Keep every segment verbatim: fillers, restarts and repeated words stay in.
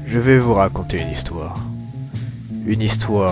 Je vais vous raconter une histoire. Une histoire.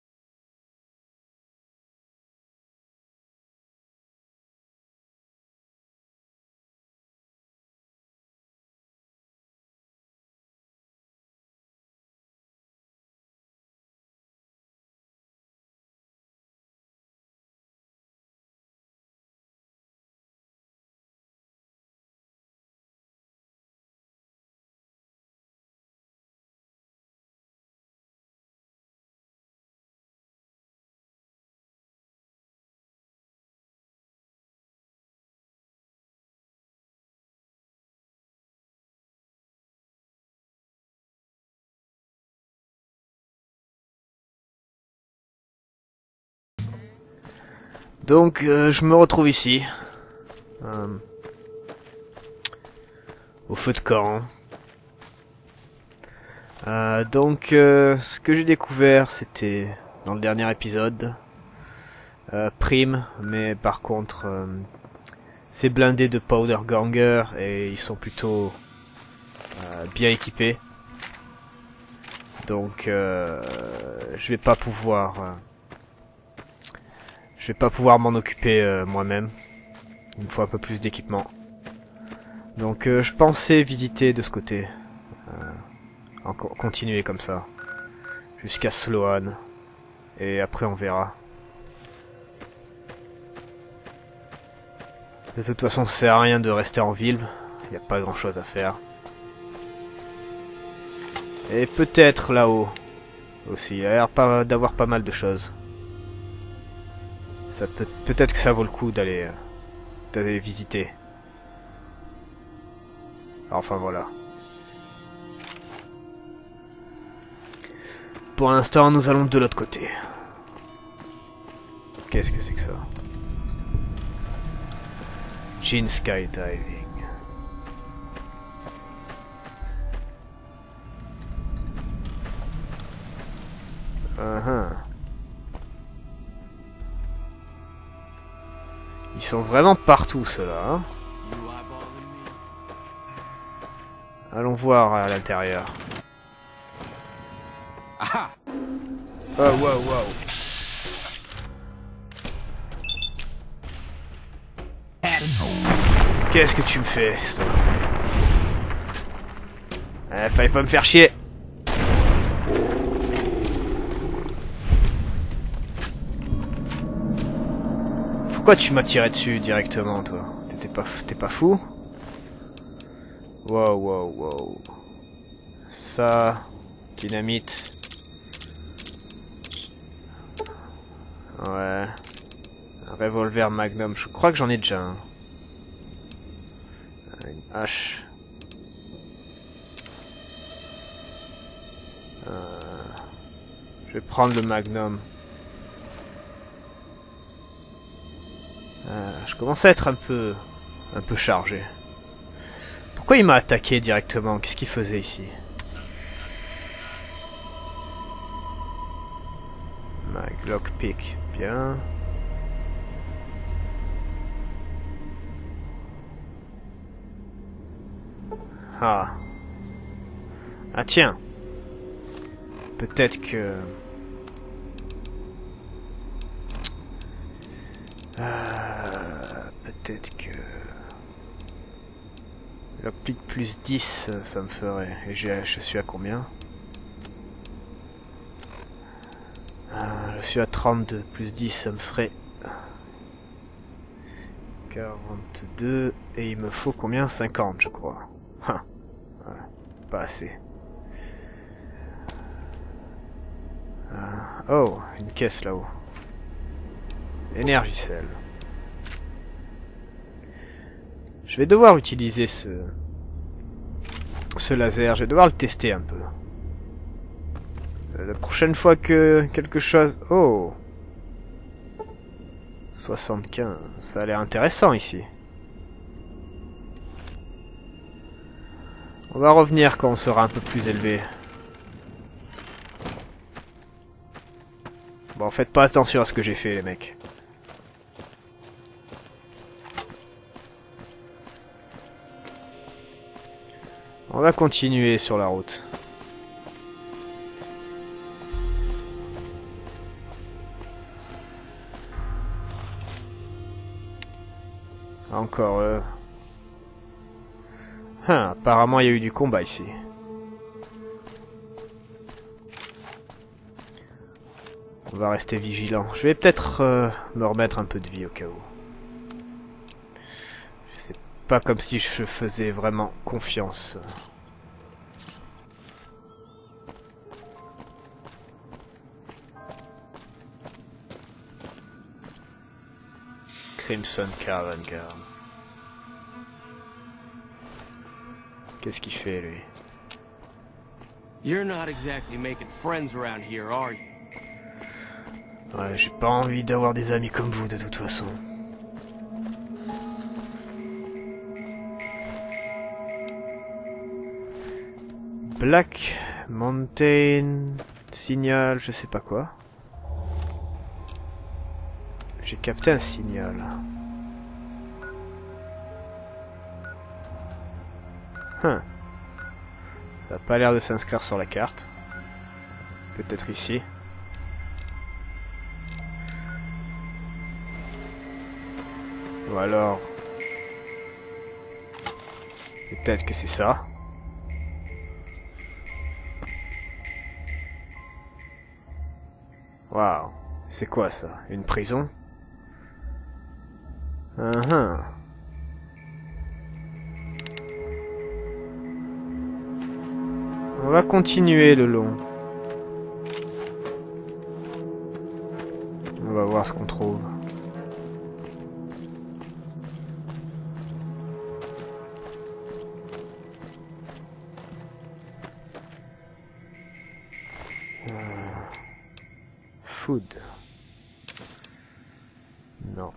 Donc, euh, je me retrouve ici. Euh, au feu de camp. Euh, donc, euh, ce que j'ai découvert, c'était dans le dernier épisode. Euh, Prime, mais par contre, euh, c'est blindé de powder ganger et ils sont plutôt euh, bien équipés. Donc, euh, je vais pas pouvoir... Euh, je vais pas pouvoir m'en occuper euh, moi-même. Il me faut un peu plus d'équipement. Donc, euh, je pensais visiter de ce côté. Euh, encore continuer comme ça. Jusqu'à Sloan. Et après, on verra. De toute façon, ça sert à rien de rester en ville. Il n'y a pas grand-chose à faire. Et peut-être là-haut aussi. Il y a l'air pas d'avoir pas mal de choses. Ça peut peut-être que ça vaut le coup d'aller euh, d'aller visiter. Enfin voilà. Pour l'instant, nous allons de l'autre côté. Qu'est-ce que c'est que ça? Jin Skydiving. Uh-huh. Ils sont vraiment partout, ceux-là. Hein, allons voir à l'intérieur. Ah, oh, wow, wow. Qu'est-ce que tu me fais, toi? Eh, fallait pas me faire chier. Pourquoi tu m'as tiré dessus directement, toi? T'étais pas, t'es pas fou? Wow, wow, wow. Ça, dynamite. Ouais. Un revolver magnum. Je crois que j'en ai déjà un. Une hache. Euh, je vais prendre le magnum. Euh, je commence à être un peu... un peu chargé. Pourquoi il m'a attaqué directement? Qu'est-ce qu'il faisait ici? Mag lockpick. Bien. Ah. Ah tiens. Peut-être que... Euh, peut-être que... Lockpick plus dix, ça me ferait. Et je suis à combien? euh, Je suis à trente-deux. Plus dix, ça me ferait... quarante-deux. Et il me faut combien? cinquante, je crois. Hein. Ouais, pas assez. Euh, oh, une caisse là-haut. Énergicelle. Je vais devoir utiliser ce... ce laser. Je vais devoir le tester un peu. Euh, la prochaine fois que quelque chose... Oh, soixante-quinze. Ça a l'air intéressant ici. On va revenir quand on sera un peu plus élevé. Bon, faites pas attention à ce que j'ai fait, les mecs. On va continuer sur la route. Encore eux. Hein, apparemment il y a eu du combat ici. On va rester vigilant. Je vais peut-être euh, me remettre un peu de vie au cas où. C'est pas comme si je faisais vraiment confiance. Crimson Caravan Guard. Qu'est-ce qu'il fait lui? You're not exactly making friends around here, are you? Ouais, j'ai pas envie d'avoir des amis comme vous de toute façon. Black Mountain signal, je sais pas quoi. J'ai capté un signal. Hein. Ça a pas l'air de s'inscrire sur la carte. Peut-être ici. Ou alors... peut-être que c'est ça. Waouh. C'est quoi ça? Une prison? Uh-huh. On va continuer le long. On va voir ce qu'on trouve. Euh... Food. Non.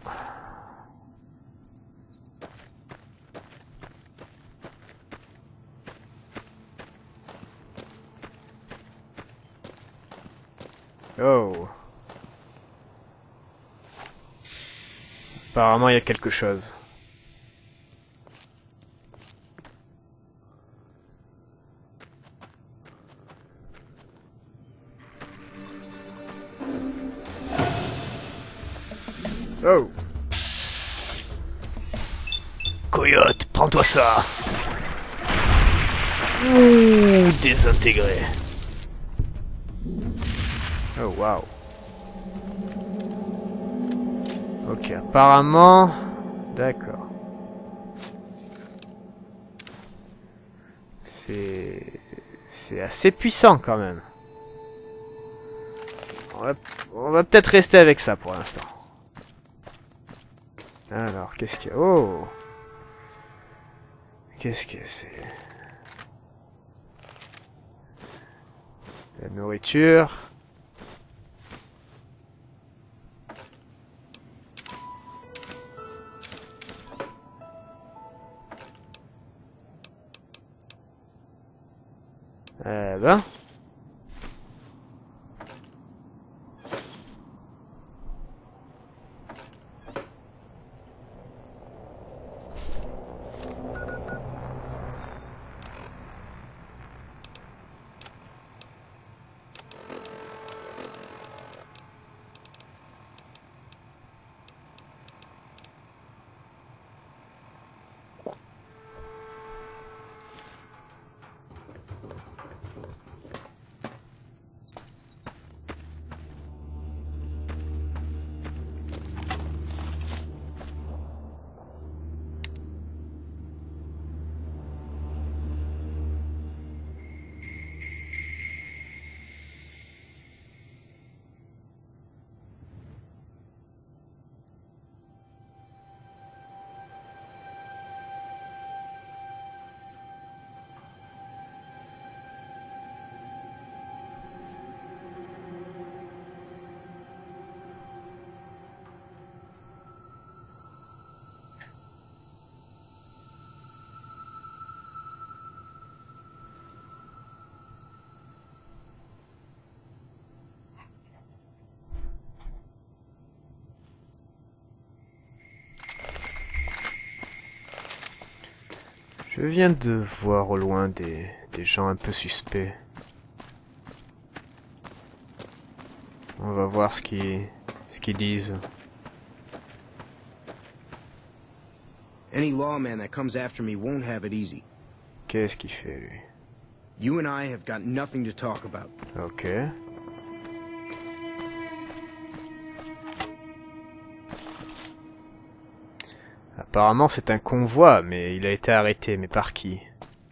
Oh. Apparemment, il y a quelque chose. Oh. Coyote, prends-toi ça. Ouh, désintégré. Oh, waouh. Ok, apparemment... D'accord. C'est... C'est assez puissant quand même. On va, on va peut-être rester avec ça pour l'instant. Alors, qu'est-ce qu'il y a? Oh! Qu'est-ce que c'est? La nourriture. Eh ben. Je viens de voir au loin des, des gens un peu suspects. On va voir ce qu'ils ce qu'ils disent. Any lawman that comes after me won't have it easy. Qu'est-ce qu'il fait, lui? You and I have got nothing to talk about. Ok. Apparemment c'est un convoi, mais il a été arrêté, mais par qui?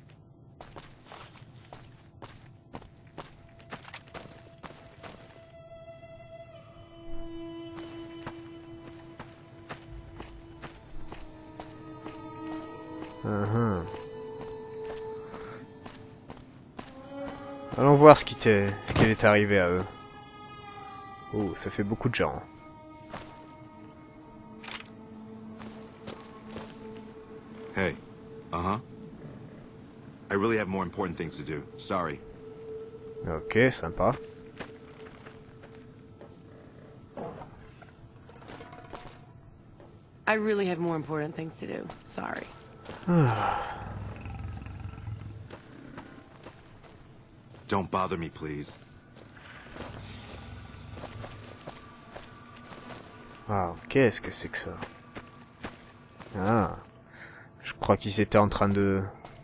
Uh-huh. Allons voir ce qui t'est, ce qui est arrivé à eux. Oh, ça fait beaucoup de gens. Hey. Uh-huh. I really have more important things to do. Sorry. Ok, sympa. I really have more important things to do. Sorry. Don't bother me, please. Ah, qu'est-ce que c'est que ça? Ah, je crois qu'ils étaient en train de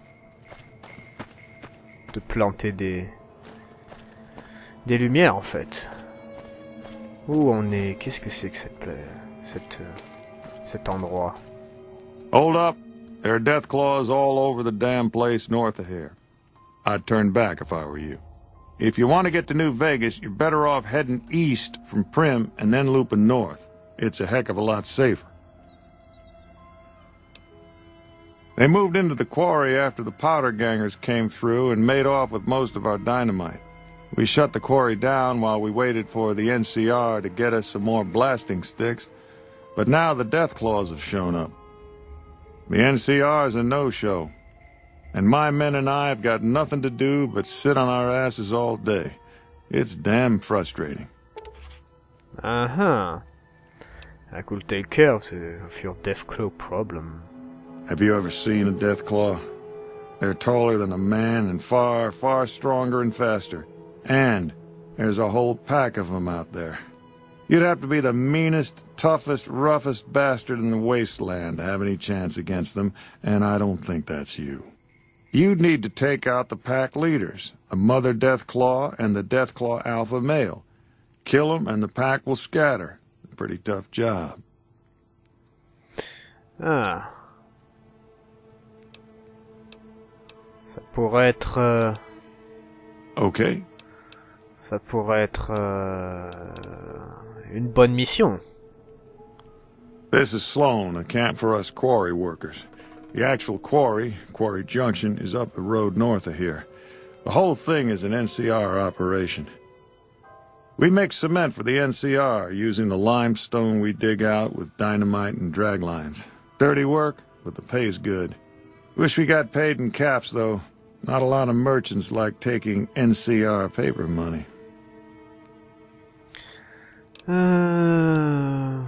de planter des des lumières en fait. Où on est? Qu'est-ce que c'est que cette pla- cette euh, cet endroit? Hold up. There are death claws all over the damn place north of here. I'd turn back if I were you. If you want to get to New Vegas, you're better off heading east from Primm and then looping north. It's a heck of a lot safer. They moved into the quarry after the powder gangers came through and made off with most of our dynamite. We shut the quarry down while we waited for the N C R to get us some more blasting sticks, but now the death claws have shown up. The N C R's a no-show, and my men and I have got nothing to do but sit on our asses all day. It's damn frustrating. Uh-huh. I could take care of, the, of your Deathclaw problem. Have you ever seen a death claw? They're taller than a man and far, far stronger and faster. And there's a whole pack of them out there. You'd have to be the meanest, toughest, roughest bastard in the wasteland to have any chance against them, and I don't think that's you. You'd need to take out the pack leaders, the Mother Deathclaw and the Deathclaw Alpha Male. Kill them and the pack will scatter. A pretty tough job. Ah. Ça pourrait être... Euh... Okay. Ça pourrait être... Euh... une bonne mission. This is Sloan, a camp for us quarry workers. The actual quarry, Quarry Junction, is up the road north of here. The whole thing is an N C R operation. We make cement for the N C R using the limestone we dig out with dynamite and draglines. Dirty work, but the pay's good. Wish we got paid in caps, though. Not a lot of merchants like taking N C R paper money. Euh...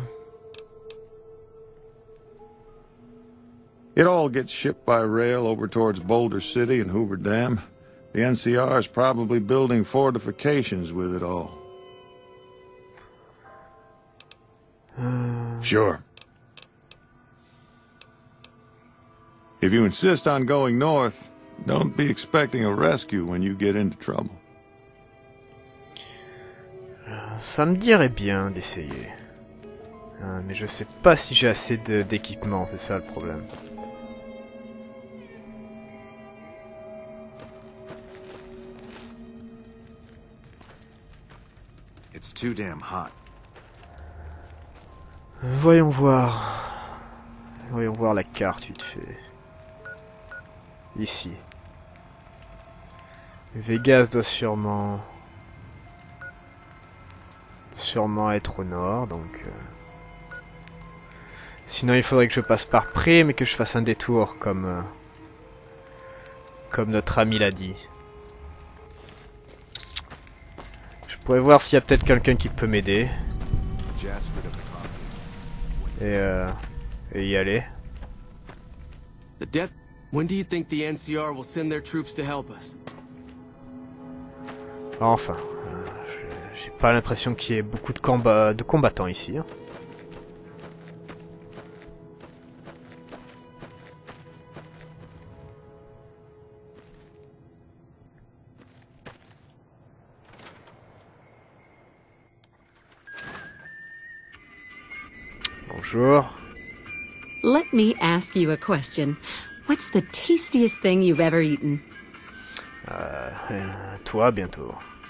It all gets shipped by rail over towards Boulder City and Hoover Dam. The N C R is probably building fortifications with it all. Euh... Sure. If you insist on going north, don't be expecting a rescue when you get into trouble. Ça me dirait bien d'essayer. Euh, mais je sais pas si j'ai assez d'équipement, c'est ça le problème. It's too damn hot. Voyons voir. Voyons voir la carte vite fait. Ici. Vegas doit sûrement... sûrement être au nord, donc... Euh... Sinon il faudrait que je passe par Primm, mais que je fasse un détour, comme... Euh... comme notre ami l'a dit. Je pourrais voir s'il y a peut-être quelqu'un qui peut m'aider. Et, euh... et y aller. The death... When do you think the N C R will send their troops to help us? Enfin, euh, j'ai pas l'impression qu'il y ait beaucoup de, combat, de combattants ici. Hein. Bonjour. Let me ask you a question. What's the tastiest thing you've ever eaten? Euh, euh, toi, bientôt.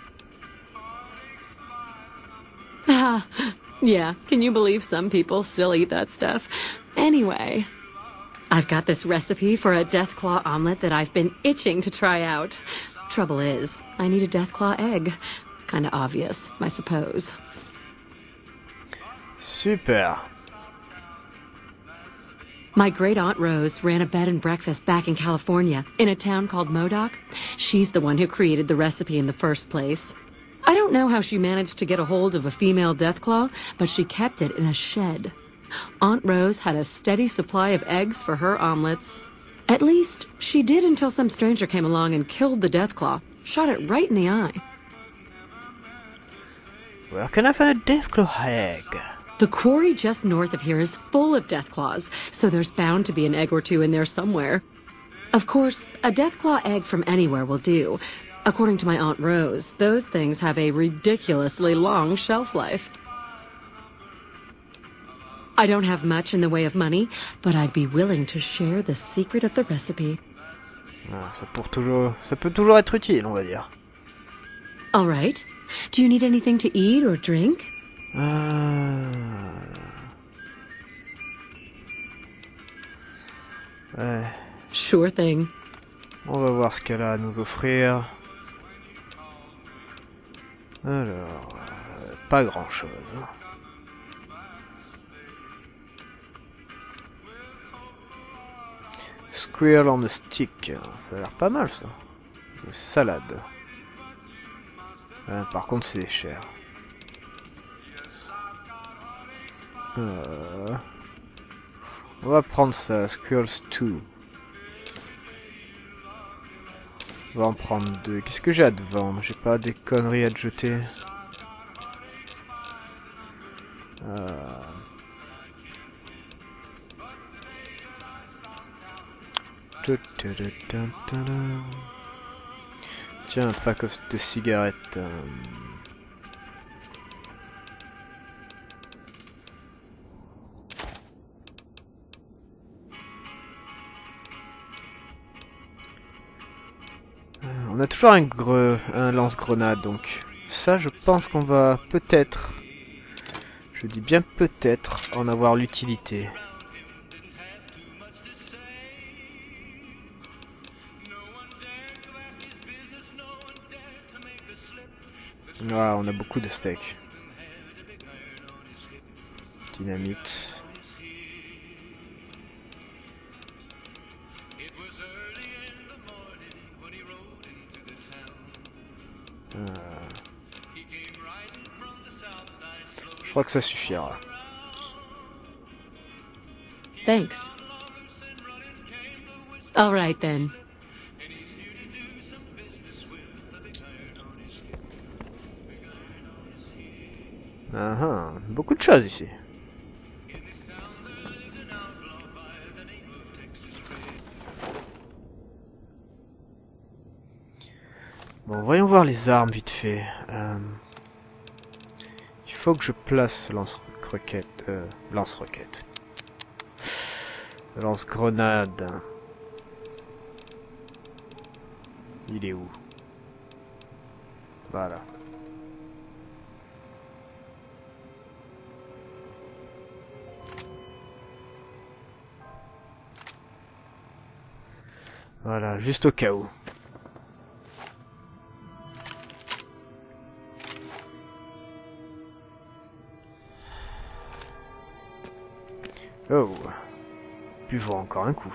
Ah, yeah, can you believe some people still eat that stuff? Anyway, I've got this recipe for a Deathclaw omelet that I've been itching to try out. Trouble is, I need a Deathclaw egg. Kinda obvious, I suppose. Super. My great-aunt Rose ran a bed and breakfast back in California, in a town called Modoc. She's the one who created the recipe in the first place. I don't know how she managed to get a hold of a female Deathclaw, but she kept it in a shed. Aunt Rose had a steady supply of eggs for her omelets. At least, she did until some stranger came along and killed the Deathclaw, shot it right in the eye. Where can I find a Deathclaw egg? The quarry just north of here is full of Deathclaws, so there's bound to be an egg or two in there somewhere. Of course, a Deathclaw egg from anywhere will do. According to my Aunt Rose, those things have a ridiculously long shelf life. I don't have much in the way of money, but I'd be willing to share the secret of the recipe. Ah, ça, pour toujours... ça peut toujours être utile, on va dire. All right. Do you need anything to eat or drink? Euh... Ouais. Sure thing. On va voir ce qu'elle a à nous offrir. Alors, euh, pas grand chose. Squirrel on a stick, ça a l'air pas mal ça. Une salade. Euh, par contre c'est cher. Euh... On va prendre ça, Squirrel Stew. On va en prendre deux. Qu'est-ce que j'ai à te vendre? J'ai pas des conneries à te jeter. Euh... Tiens, un pack de cigarettes. On a toujours un, gre... un lance-grenade, donc ça je pense qu'on va peut-être, je dis bien peut-être, en avoir l'utilité. Ah, on a beaucoup de steaks. Dynamite. Euh... Je crois que ça suffira. Thanks. All right then. Ah ah, beaucoup de choses ici. Bon, voyons voir les armes vite fait. Euh, il faut que je place lance-roquette. Euh, lance-roquette. Lance-grenade. Il est où? Voilà. Voilà, juste au cas où. Oh, buvons encore un coup.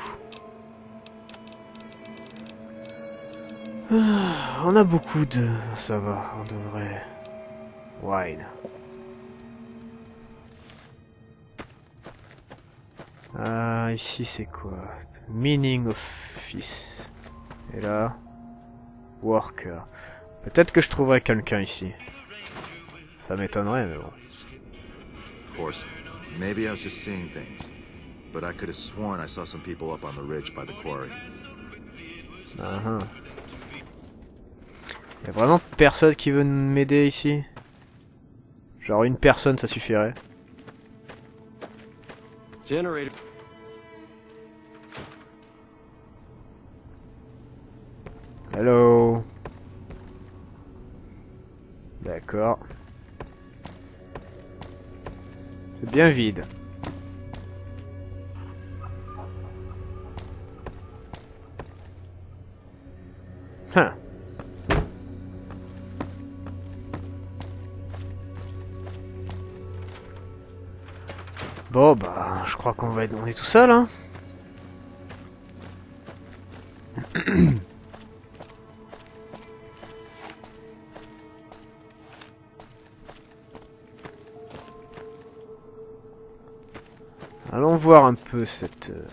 Ah, on a beaucoup de... ça va, on devrait... Wine. Ah, ici c'est quoi? Meaning office. Et là... Worker. Peut-être que je trouverai quelqu'un ici. Ça m'étonnerait, mais bon. Of course. Maybe I was just seeing things, but I could have sworn I saw some people up on the ridge by the quarry. Uh-huh. Y'a vraiment personne qui veut m'aider ici? Genre une personne ça suffirait. Generator. Hello. D'accord. C'est bien vide. Hein. Bon bah, je crois qu'on va être, on est tout seul, hein. Allons voir un peu cette euh,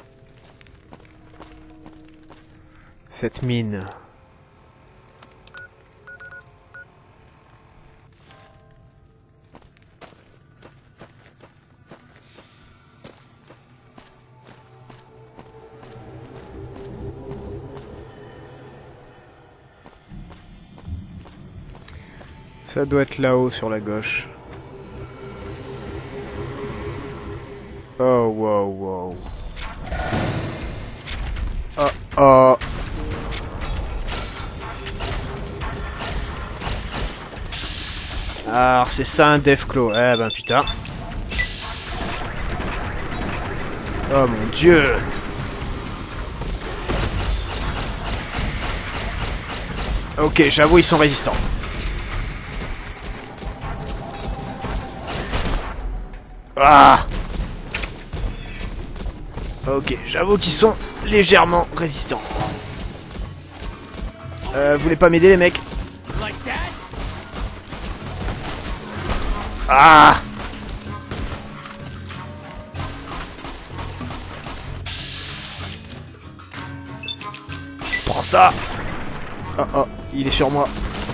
cette mine. Ça doit être là-haut sur la gauche. Oh, wow, wow. Oh, oh. Alors, c'est ça un Deathclaw. Eh ben, putain. Oh, mon Dieu. Ok, j'avoue, ils sont résistants. Ah! Ok, j'avoue qu'ils sont légèrement résistants. Euh, vous voulez pas m'aider les mecs? Ah! Prends ça! Oh oh, il est sur moi.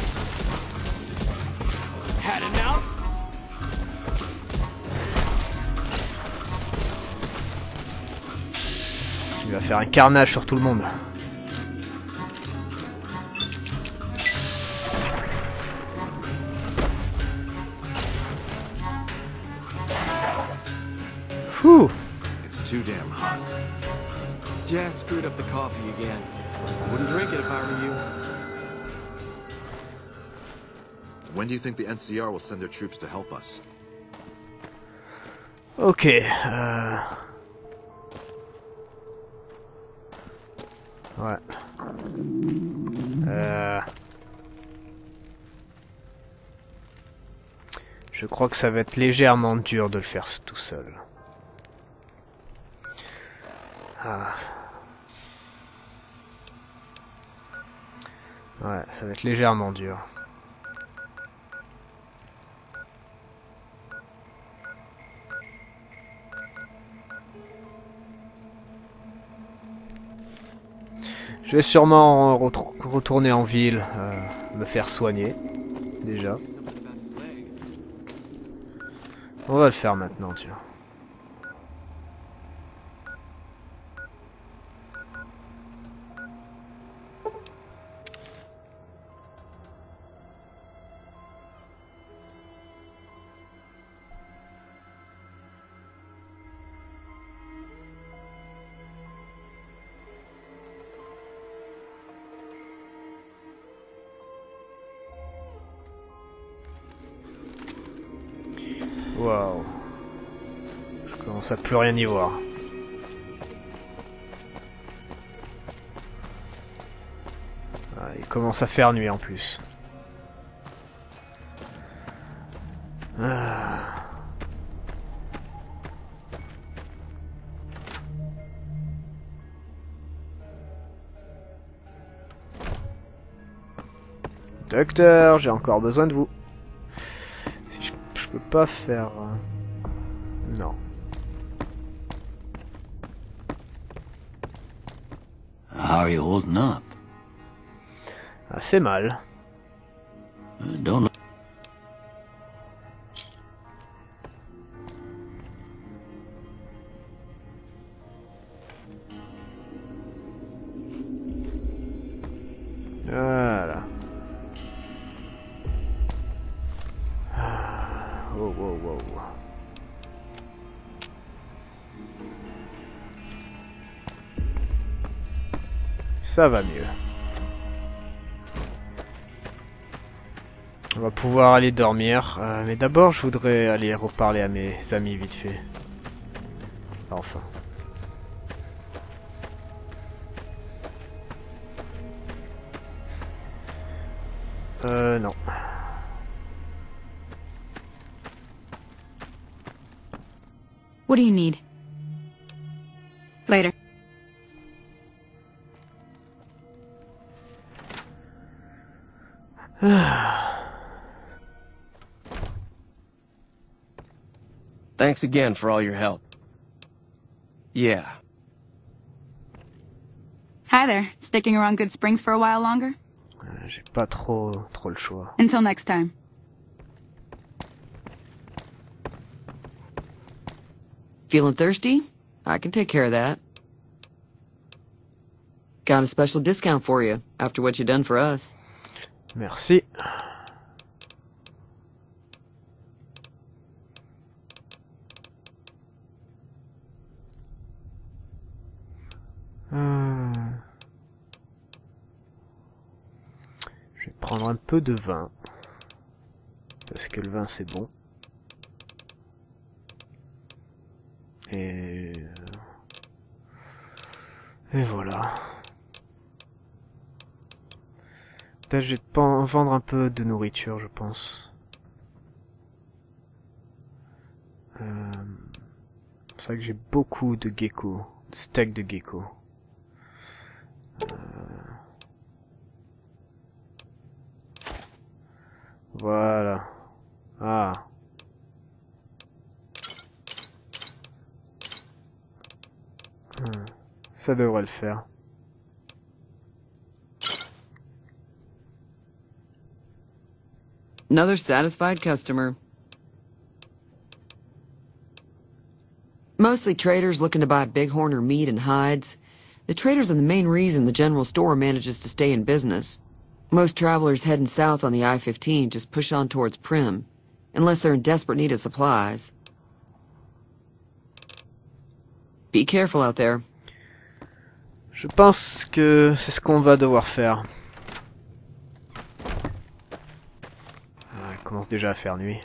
Il va faire un carnage sur tout le monde. Whew. It's too damn hot. Jess screwed up the coffee again. Wouldn't drink it if I were you. When do you think the N C R will send their troops to help us? Ok. Euh... Ouais. Euh... Je crois que ça va être légèrement dur de le faire tout seul. Ah. Ouais, ça va être légèrement dur. Je vais sûrement retourner en ville, euh, me faire soigner, déjà. On va le faire maintenant, tiens. Waouh. Je commence à plus rien y voir. Ah, il commence à faire nuit en plus. Ah. Docteur, j'ai encore besoin de vous. Si je, je peux pas faire... Euh... Non. How are you holding up? Assez mal. Uh, don't look. Voilà. Wow, wow, wow. Ça va mieux. On va pouvoir aller dormir. Euh, mais d'abord, je voudrais aller reparler à mes amis vite fait. Enfin. Euh, non. What do you need? Later. Thanks again for all your help. Yeah. Hi there. Sticking around Good Springs for a while longer? Euh, J'ai pas trop, trop le choix. Until next time. Feeling thirsty? I can take care of that. Got a special discount for you, after what you done for us. Merci. Hmm. Je vais prendre un peu de vin. Parce que le vin c'est bon. Et... Et voilà. Peut-être je vais te vendre un peu de nourriture, je pense. Euh... C'est vrai que j'ai beaucoup de gecko, de steak de gecko. Euh... Voilà. Ah. Hmm. Ça devrait le faire. Another satisfied customer. Mostly traders looking to buy bighorn or meat and hides. The traders are the main reason the general store manages to stay in business. Most travelers heading south on the I fifteen just push on towards Primm, unless they're in desperate need of supplies. Be careful out there. Je pense que c'est ce qu'on va devoir faire. Ah, il commence déjà à faire nuit.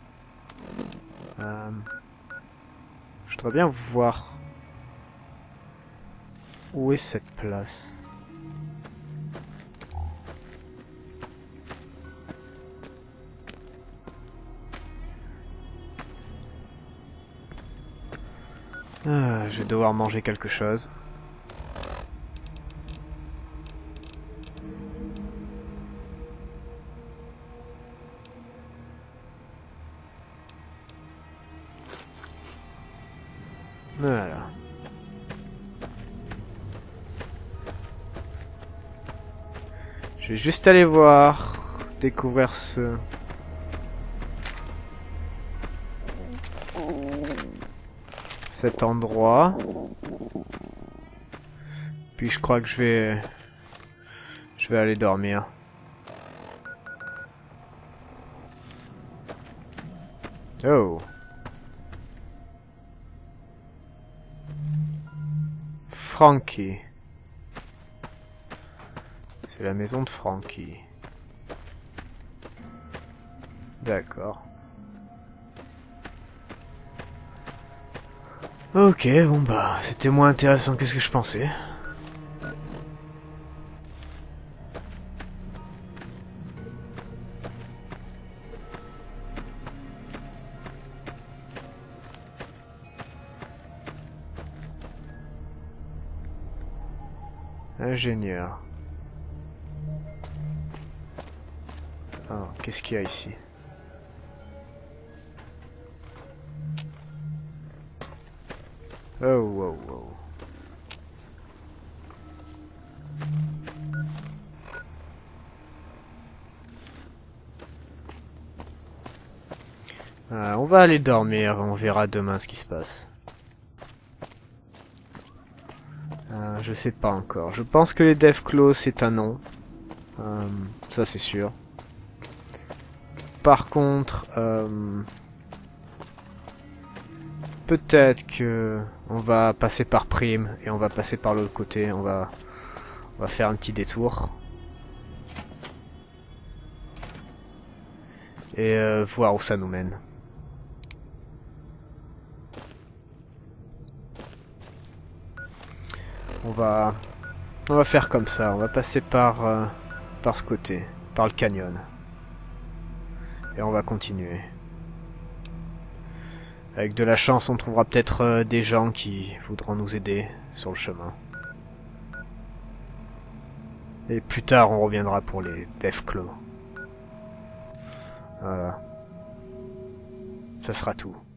Euh, je voudrais bien voir où est cette place. Ah, je vais devoir manger quelque chose. Voilà. Je vais juste aller voir, découvrir ce... cet endroit. Puis je crois que je vais... Je vais aller dormir. Oh. Frankie. C'est la maison de Frankie. D'accord. Ok, bon bah, c'était moins intéressant que ce que je pensais. Ingénieur. Alors, qu'est-ce qu'il y a ici? Oh, wow, wow. Euh, on va aller dormir, on verra demain ce qui se passe. Euh, je sais pas encore. Je pense que les Deathclaws c'est un non. Euh, ça c'est sûr. Par contre, euh, peut-être que on va passer par Primm et on va passer par l'autre côté. On va, On va faire un petit détour. Et euh, voir où ça nous mène. On va, on va faire comme ça. On va passer par, euh, par ce côté, par le canyon. Et on va continuer. Avec de la chance, on trouvera peut-être euh, des gens qui voudront nous aider sur le chemin. Et plus tard, on reviendra pour les Deathclaw. Voilà. Ça sera tout.